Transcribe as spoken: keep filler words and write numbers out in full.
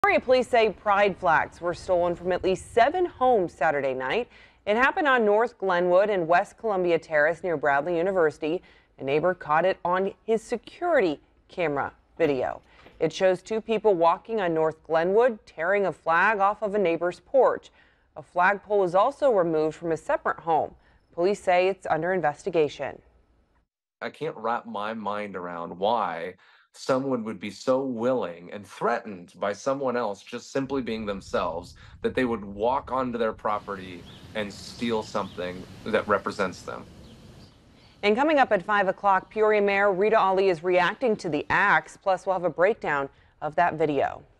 Peoria police say pride flags were stolen from at least seven homes Saturday night. It happened on North Glenwood and West Columbia Terrace near Bradley University. A neighbor caught it on his security camera video. It shows two people walking on North Glenwood tearing a flag off of a neighbor's porch. A flagpole was also removed from a separate home. Police say it's under investigation. I can't wrap my mind around why someone would be so willing and threatened by someone else just simply being themselves that they would walk onto their property and steal something that represents them. And coming up at five o'clock, Peoria Mayor Rita Ali is reacting to the acts. Plus, we'll have a breakdown of that video.